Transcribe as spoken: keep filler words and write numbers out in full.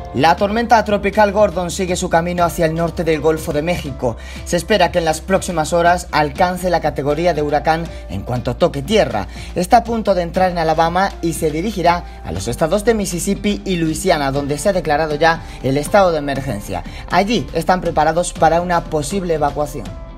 La tormenta tropical Gordon sigue su camino hacia el norte del Golfo de México. Se espera que en las próximas horas alcance la categoría de huracán en cuanto toque tierra. Está a punto de entrar en Alabama y se dirigirá a los estados de Mississippi y Luisiana, donde se ha declarado ya el estado de emergencia. Allí están preparados para una posible evacuación.